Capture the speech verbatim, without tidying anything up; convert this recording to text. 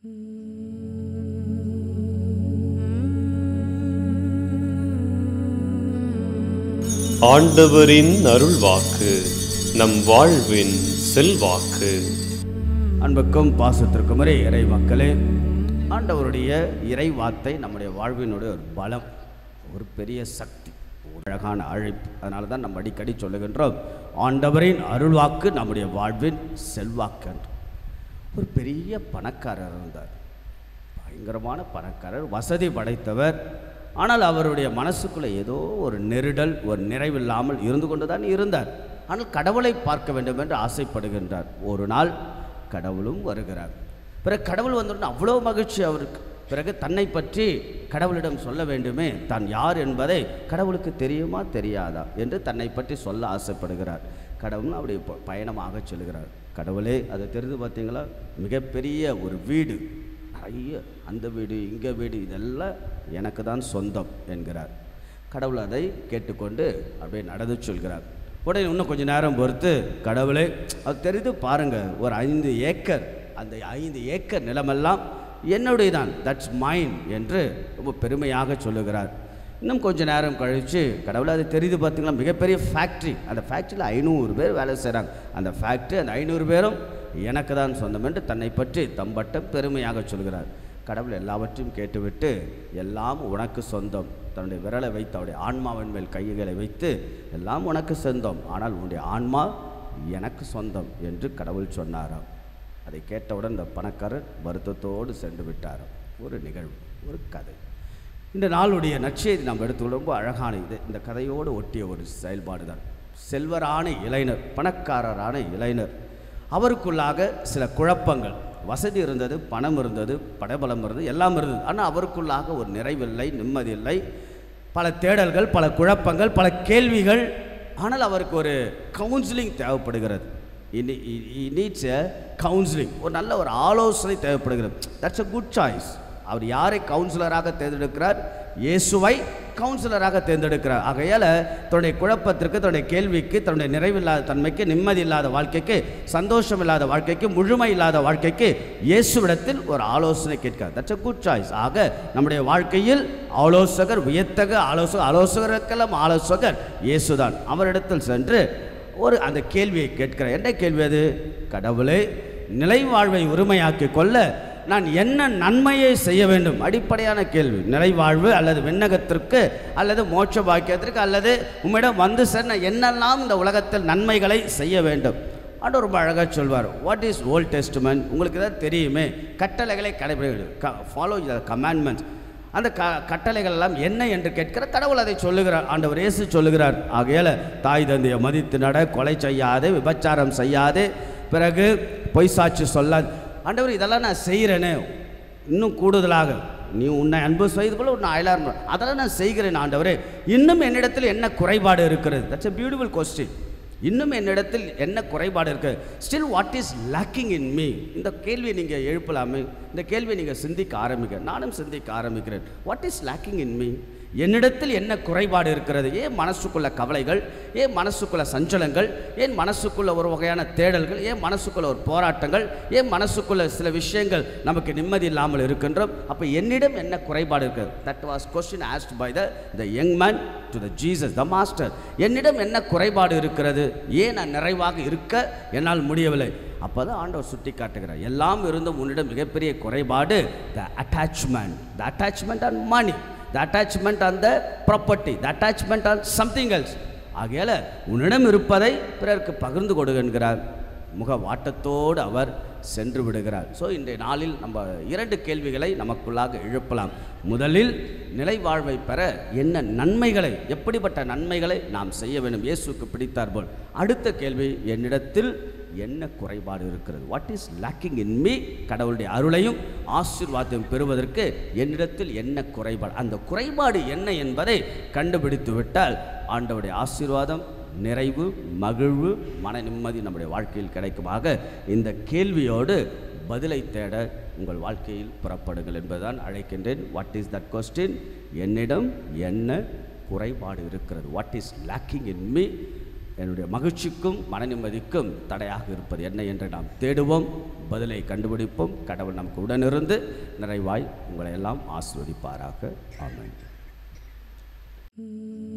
ஆண்டவரின் அருள்வாக்கு நம் வாழ்வின் செல்வாக்கு. அன்புக்கும் பாசத்திற்கும் இறை மக்களே, ஆண்டவருடைய இறை வார்த்தை நம்முடைய வாழ்வினுடைய ஒரு பலம், ஒரு பெரிய சக்தி, ஒரு அழகான அழைப்பு. அதனால தான் நம்ம அடிக்கடி சொல்லுகின்றோம், ஆண்டவரின் அருள்வாக்கு நம்முடைய வாழ்வின் செல்வாக்கு. ஒரு பெரிய பணக்காரர் இருந்தார், பயங்கரமான பணக்காரர், வசதி படைத்தவர். ஆனால் அவருடைய மனசுக்குள்ளே ஏதோ ஒரு நெருடல், ஒரு நிறைவில்லாமல் இருந்து கொண்டு தான் இருந்தார். ஆனால் கடவுளை பார்க்க வேண்டும் என்று ஆசைப்படுகின்றார். ஒரு நாள் கடவுளும் வருகிறார். பிறகு கடவுள் வந்துட்டு அவ்வளோ மகிழ்ச்சி அவருக்கு. பிறகு தன்னை பற்றி கடவுளிடம் சொல்ல வேண்டுமே, தான் யார் என்பதை கடவுளுக்கு தெரியுமா தெரியாதா என்று தன்னை பற்றி சொல்ல ஆசைப்படுகிறார். கடவுளும் அப்படி பயணமாக செல்கிறார். கடவுளே, அதை தெரிந்து பார்த்தீங்களா, மிகப்பெரிய ஒரு வீடு, நிறைய அந்த வீடு இங்கே வீடு, இதெல்லாம் எனக்கு தான் சொந்தம் என்கிறார். கடவுள் அதை கேட்டுக்கொண்டு அப்படியே நடந்து சொல்கிறார். உடனே இன்னும் கொஞ்சம் நேரம் பொறுத்து, கடவுளே, அது தெரிந்து பாருங்கள், ஒரு ஐந்து ஏக்கர், அந்த ஐந்து ஏக்கர் நிலமெல்லாம் என்னுடைய தான், தட்ஸ் மைன் என்று ரொம்ப பெருமையாக சொல்லுகிறார். இன்னும் கொஞ்சம் நேரம் கழித்து, கடவுளை அதை தெரிந்து பார்த்தீங்களா, மிகப்பெரிய ஃபேக்ட்ரி, அந்த ஃபேக்ட்ரியில் ஐநூறு பேர் வேலை செய்கிறாங்க, அந்த ஃபேக்ட்ரி அந்த ஐநூறு பேரும் எனக்கு தான் சொந்தம் என்று தன்னை பற்றி தம்பட்டம் பெருமையாக சொல்கிறார். கடவுள் எல்லாவற்றையும் கேட்டுவிட்டு, எல்லாம் உனக்கு சொந்தம், தன்னுடைய விரலை வைத்து அவருடைய ஆன்மாவின் மேல் கைகளை வைத்து, எல்லாம் உனக்கு சொந்தம், ஆனால் உன்னுடைய ஆன்மா எனக்கு சொந்தம் என்று கடவுள் சொன்னாராம். அதை கேட்டவுடன் இந்த பணக்காரர் வருத்தத்தோடு சென்று விட்டாராம். ஒரு நிகழ்வு, ஒரு கதை. இந்த நாளுடைய நற்செய்தி நாம் எடுத்துக்கொள்ள ரொம்ப அழகான இது. இந்த கதையோடு ஒட்டிய ஒரு செயல்பாடு தான். செல்வரான இளைஞர், பணக்காரரான இளைஞர், அவருக்குள்ளாக சில குழப்பங்கள். வசதி இருந்தது, பணம் இருந்தது, படைபலம் இருந்தது, எல்லாம் இருந்தது. ஆனால் அவருக்குள்ளாக ஒரு நிறைவில்லை, நிம்மதி இல்லை, பல தேடல்கள், பல குழப்பங்கள், பல கேள்விகள். ஆனால் அவருக்கு ஒரு கவுன்சிலிங் தேவைப்படுகிறது. நீட்ஸ் எ கவுன்சிலிங், ஒரு நல்ல ஒரு ஆலோசனை தேவைப்படுகிறது. That's a good choice. அவர் யாரை கவுன்சிலராக தேர்ந்தெடுக்கிறார்? இயேசுவை கவுன்சிலராக தேர்ந்தெடுக்கிறார். ஆகையால் தன்னுடைய குழப்பத்திற்கு, தன்னுடைய கேள்விக்கு, தன்னுடைய நிறைவில்லாத தன்மைக்கு, நிம்மதி இல்லாத வாழ்க்கைக்கு, சந்தோஷம் இல்லாத வாழ்க்கைக்கு, முழுமை இல்லாத வாழ்க்கைக்கு இயேசுவிடத்தில் ஒரு ஆலோசனை கேட்கிறார். That's a good choice. ஆக நம்முடைய வாழ்க்கையில் ஆலோசகர், வியத்தக ஆலோசகர், ஆலோசகருக்கெல்லாம் ஆலோசகர் இயேசுதான். அவரிடத்தில் சென்று ஒரு அந்த கேள்வியை கேட்கிறார். என்ன கேள்வி அது? கடவுளே, நிலை வாழ்வை உரிமையாக்கி கொள்ள நான் என்ன நன்மையை செய்ய வேண்டும்? அடிப்படையான கேள்வி. நிலைவாழ்வு அல்லது விண்ணகத்திற்கு அல்லது மோட்ச பாக்கியத்திற்கு அல்லது உம்மிடம் வந்து சார் நான் என்னெல்லாம் இந்த உலகத்தில் நன்மைகளை செய்ய வேண்டும்? ஆண்டவர் ரொம்ப அழகாக சொல்வார். What is Old Testament? உங்களுக்கு ஏதாவது தெரியுமே, கட்டளைகளை கடைபிடிக்க, ஃபாலோ த கமாண்ட்மெண்ட்ஸ். அந்த க கட்டளைகள் எல்லாம் என்ன என்று கேட்கிற கடவுள் அதை சொல்லுகிறார். ஆண்டவர் இயேசு சொல்லுகிறார். ஆகையால் தாய் தந்தையை மதித்து நட, கொலை செய்யாதே, விபச்சாரம் செய்யாதே, பிறகு பொய் சாட்சி சொல்லாது. ஆண்டவர் இதெல்லாம் நான் செய்கிறேனே, இன்னும் கூடுதலாக நீ உன்னை அன்பு செய்து கொள்ள உன்னை அயலார், அதெல்லாம் நான் செய்கிறேன் ஆண்டவரே, இன்னும் என்னிடத்தில் என்ன குறைபாடு இருக்கிறது? That's a beautiful question. இன்னும் என்னிடத்தில் என்ன குறைபாடு இருக்குது? Still what is lacking in me? இந்த கேள்வியை நீங்கள் எழுப்பலாமே, இந்த கேள்வியை நீங்கள் சிந்திக்க ஆரம்பிக்க, நானும் சிந்திக்க ஆரம்பிக்கிறேன். What is lacking in me? என்னிடத்தில் என்ன குறைபாடு இருக்கிறது? ஏன் மனசுக்குள்ள கவலைகள், ஏன் மனசுக்குள்ள சஞ்சலங்கள், ஏன் மனசுக்குள்ள ஒரு வகையான தேடல்கள், ஏன் மனசுக்குள்ள ஒரு போராட்டங்கள், ஏன் மனசுக்குள்ள சில விஷயங்கள் நமக்கு நிம்மதி இல்லாமல் இருக்கின்றோம்? அப்போ என்னிடம் என்ன குறைபாடு இருக்கிறது? That was question asked by the the young man to the Jesus the master. என்னிடம் என்ன குறைபாடு இருக்கிறது? ஏன் நான் நிறைவாக இருக்க என்னால் முடியவில்லை? அப்போ தான் ஆண்டவர் சுட்டி காட்டுகிறார், எல்லாம் இருந்தும் உன்னிடம் மிகப்பெரிய குறைபாடு the attachment, the attachment on money, the attachment on the property, the attachment on something else. ஆகையால் உன்னிடம் இருப்பதை பிறருக்கு பகிர்ந்து கொடுக்கிறார். முக வாட்டத்தோடு அவர் சென்று விடுகிறார். ஸோ இன்றைய நாளில் நம்ம இரண்டு கேள்விகளை நமக்குள்ளாக எழுப்பலாம். முதலில், நிலை வாழ்வை பெற என்ன நன்மைகளை, எப்படிப்பட்ட நன்மைகளை நாம் செய்ய வேண்டும் இயேசுக்கு பிடித்தார் போல்? அடுத்த கேள்வி, என்னிடத்தில் என்ன குறைபாடு இருக்கிறது? What is lacking in me? கடவுளுடைய அருளையும் ஆசீர்வாதத்தையும் பெறுவதற்கு என்னிடத்தில் என்ன குறைபாடு? அந்த குறைபாடு என்ன என்பதை கண்டுபிடித்து விட்டால் ஆண்டவருடைய ஆசீர்வாதம், நிறைவு, மகிழ்வு, மன நிம்மதி நம்முடைய வாழ்க்கையில் கிடைக்குமாக இந்த கேள்வியோடு பதிலை தேட உங்கள் வாழ்க்கையில் புறப்படுங்கள் என்பதுதான் அழைக்கின்றேன். What is that question? என்னிடம் என்ன குறைபாடு இருக்கிறது? What is lacking in me? என்னுடைய மகிழ்ச்சிக்கும் மன நிம்மதிக்கும் தடையாக இருப்பது என்ன என்று நாம் தேடுவோம், பதிலை கண்டுபிடிப்போம். கடவுள் நமக்கு உடனிருந்து நிறைவாய் உங்களை எல்லாம் ஆசீர்வதிப்பாராக. ஆமென்.